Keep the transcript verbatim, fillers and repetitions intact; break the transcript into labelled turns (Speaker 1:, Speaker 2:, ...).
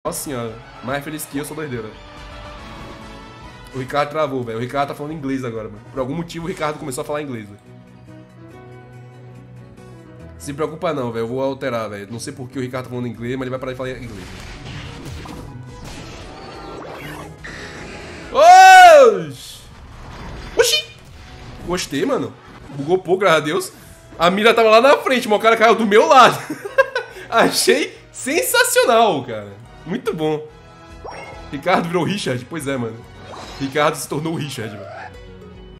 Speaker 1: Nossa senhora, mais feliz que eu, sou doideira. O Ricardo travou, velho. O Ricardo tá falando inglês agora, mano. Por algum motivo o Ricardo começou a falar inglês, velho. Se preocupa não, velho. Eu vou alterar, velho. Não sei por que o Ricardo tá falando inglês, mas ele vai parar de falar inglês. Oxi! Oxi! Gostei, mano. Bugou pouco, graças a Deus. A mira tava lá na frente, mas o cara caiu do meu lado. Achei sensacional, cara. Muito bom. Ricardo virou Richard? Pois é, mano. Ricardo se tornou o Richard, mano.